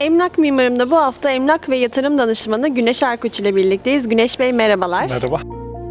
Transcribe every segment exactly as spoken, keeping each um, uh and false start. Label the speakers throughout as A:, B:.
A: Emlak Mimarım'da bu hafta emlak ve yatırım danışmanı Güneş Erkoç ile birlikteyiz. Güneş Bey merhabalar.
B: Merhaba.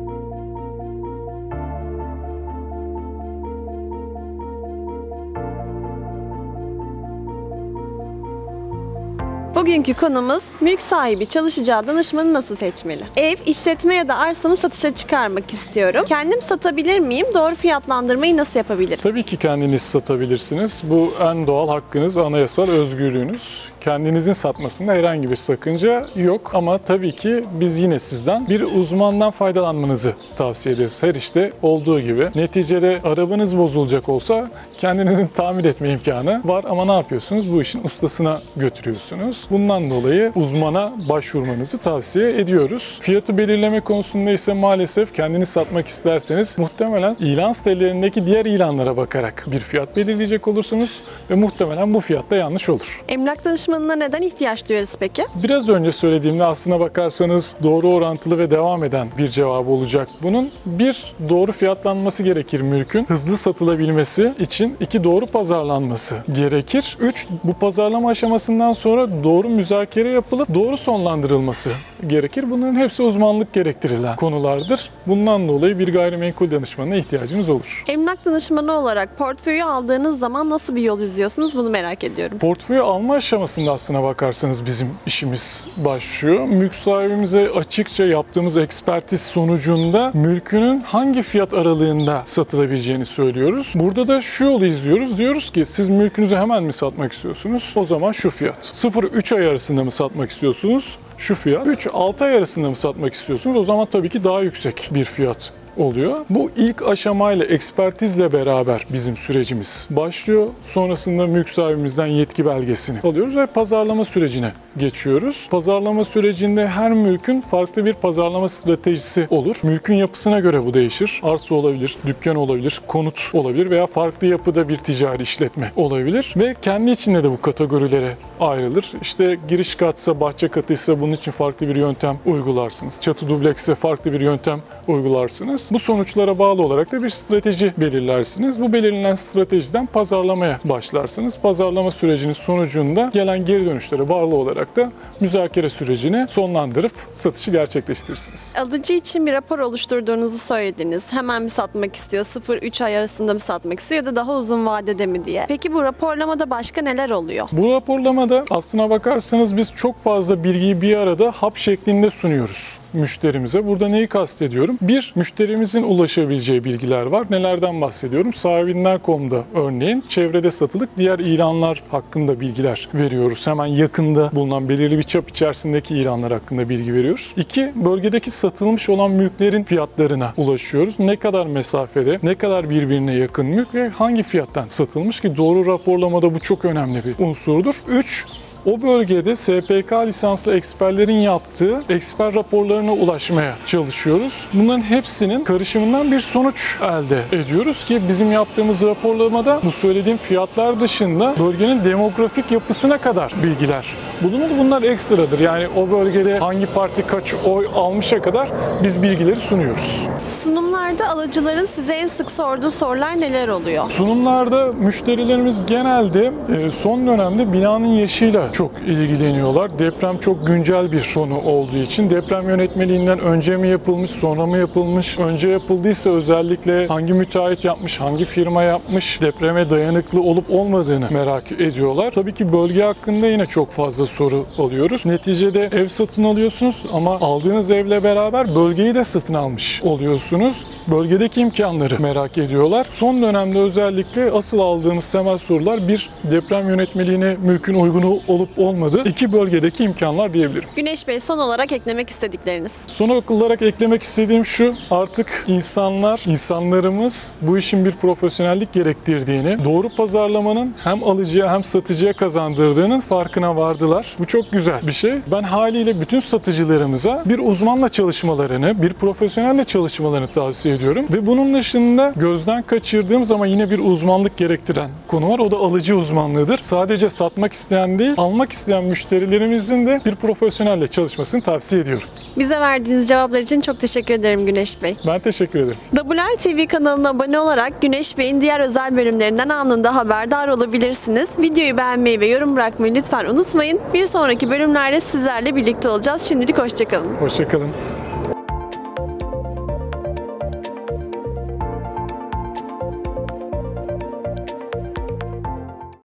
A: Bugünkü konumuz mülk sahibi çalışacağı danışmanı nasıl seçmeli? Ev, işletme ya da arsamı satışa çıkarmak istiyorum. Kendim satabilir miyim? Doğru fiyatlandırmayı nasıl yapabilirim?
B: Tabii ki kendiniz satabilirsiniz. Bu en doğal hakkınız, anayasal özgürlüğünüz. Kendinizin satmasında herhangi bir sakınca yok ama tabii ki biz yine sizden bir uzmandan faydalanmanızı tavsiye ederiz. Her işte olduğu gibi. Neticede arabanız bozulacak olsa kendinizin tamir etme imkanı var ama ne yapıyorsunuz? Bu işin ustasına götürüyorsunuz. Bundan dolayı uzmana başvurmanızı tavsiye ediyoruz. Fiyatı belirleme konusunda ise maalesef kendiniz satmak isterseniz muhtemelen ilan sitelerindeki diğer ilanlara bakarak bir fiyat belirleyecek olursunuz ve muhtemelen bu fiyat da yanlış olur.
A: Emlak danışmanına neden ihtiyaç duyarız peki?
B: Biraz önce söylediğimde aslına bakarsanız doğru orantılı ve devam eden bir cevabı olacak bunun. Bir, doğru fiyatlanması gerekir mülkün. Hızlı satılabilmesi için iki, doğru pazarlanması gerekir. Üç, bu pazarlama aşamasından sonra doğru müzakere yapılıp doğru sonlandırılması gerekir. Bunların hepsi uzmanlık gerektirilen konulardır. Bundan dolayı bir gayrimenkul danışmanına ihtiyacınız olur.
A: Emlak danışmanı olarak portföyü aldığınız zaman nasıl bir yol izliyorsunuz? Bunu merak ediyorum.
B: Portföyü alma aşamasında aslına bakarsanız bizim işimiz başlıyor. Mülk sahibimize açıkça yaptığımız ekspertiz sonucunda mülkünün hangi fiyat aralığında satılabileceğini söylüyoruz. Burada da şu yolu izliyoruz. Diyoruz ki siz mülkünüzü hemen mi satmak istiyorsunuz? O zaman şu fiyat. sıfır üç ay arasında mı satmak istiyorsunuz? Şu fiyat. üç altı ay arasında mı satmak istiyorsunuz? O zaman tabii ki daha yüksek bir fiyat oluyor. Bu ilk aşamayla, ekspertizle beraber bizim sürecimiz başlıyor. Sonrasında mülk sahibimizden yetki belgesini alıyoruz ve pazarlama sürecine geçiyoruz. Pazarlama sürecinde her mülkün farklı bir pazarlama stratejisi olur. Mülkün yapısına göre bu değişir. Arsa olabilir, dükkan olabilir, konut olabilir veya farklı yapıda bir ticari işletme olabilir ve kendi içinde de bu kategorilere ayrılır. İşte giriş katsa, bahçe katıysa bunun için farklı bir yöntem uygularsınız. Çatı dublekse farklı bir yöntem uygularsınız. Bu sonuçlara bağlı olarak da bir strateji belirlersiniz. Bu belirlenen stratejiden pazarlamaya başlarsınız. Pazarlama sürecinin sonucunda gelen geri dönüşlere bağlı olarak da müzakere sürecini sonlandırıp satışı gerçekleştirirsiniz.
A: Alıcı için bir rapor oluşturduğunuzu söylediniz. Hemen mi satmak istiyor, sıfır üç ay arasında mı satmak istiyor ya da daha uzun vadede mi diye. Peki bu raporlamada başka neler oluyor?
B: Bu raporlamada aslına bakarsanız biz çok fazla bilgiyi bir arada hap şeklinde sunuyoruz müşterimize. Burada neyi kastediyorum? Bir, müşterimizin ulaşabileceği bilgiler var. Nelerden bahsediyorum? Sahibinden nokta com'da örneğin çevrede satılık diğer ilanlar hakkında bilgiler veriyoruz. Hemen yakında bulunan belirli bir çap içerisindeki ilanlar hakkında bilgi veriyoruz. İki, bölgedeki satılmış olan mülklerin fiyatlarına ulaşıyoruz. Ne kadar mesafede, ne kadar birbirine yakın mülk ve hangi fiyattan satılmış ki doğru raporlamada bu çok önemli bir unsurdur. Üç, o bölgede S P K lisanslı eksperlerin yaptığı eksper raporlarına ulaşmaya çalışıyoruz. Bunların hepsinin karışımından bir sonuç elde ediyoruz ki bizim yaptığımız raporlamada bu söylediğim fiyatlar dışında bölgenin demografik yapısına kadar bilgiler bulunur. Bunlar ekstradır. Yani o bölgede hangi parti kaç oy almışa kadar biz bilgileri sunuyoruz.
A: Sunumlarda alıcıların size en sık sorduğu sorular neler oluyor?
B: Sunumlarda müşterilerimiz genelde son dönemde binanın yaşıyla çok ilgileniyorlar. Deprem çok güncel bir konu olduğu için deprem yönetmeliğinden önce mi yapılmış, sonra mı yapılmış, önce yapıldıysa özellikle hangi müteahhit yapmış, hangi firma yapmış, depreme dayanıklı olup olmadığını merak ediyorlar. Tabii ki bölge hakkında yine çok fazla soru alıyoruz. Neticede ev satın alıyorsunuz ama aldığınız evle beraber bölgeyi de satın almış oluyorsunuz. Bölgedeki imkanları merak ediyorlar. Son dönemde özellikle asıl aldığımız temel sorular bir, deprem yönetmeliğine mülkün uygunu olup olmadı. İki, bölgedeki imkanlar diyebilirim.
A: Güneş Bey, son olarak eklemek istedikleriniz.
B: Son olarak eklemek istediğim şu, artık insanlar, insanlarımız bu işin bir profesyonellik gerektirdiğini, doğru pazarlamanın hem alıcıya hem satıcıya kazandırdığının farkına vardılar. Bu çok güzel bir şey. Ben haliyle bütün satıcılarımıza bir uzmanla çalışmalarını, bir profesyonelle çalışmalarını tavsiye ediyorum. Ve bunun dışında gözden kaçırdığımız ama yine bir uzmanlık gerektiren konu var. O da alıcı uzmanlığıdır. Sadece satmak isteyen değil, almak isteyen müşterilerimizin de bir profesyonelle çalışmasını tavsiye ediyorum.
A: Bize verdiğiniz cevaplar için çok teşekkür ederim Güneş Bey.
B: Ben teşekkür ederim.
A: W L T V kanalına abone olarak Güneş Bey'in diğer özel bölümlerinden anında haberdar olabilirsiniz. Videoyu beğenmeyi ve yorum bırakmayı lütfen unutmayın. Bir sonraki bölümlerde sizlerle birlikte olacağız. Şimdilik hoşçakalın.
B: Hoşça kalın.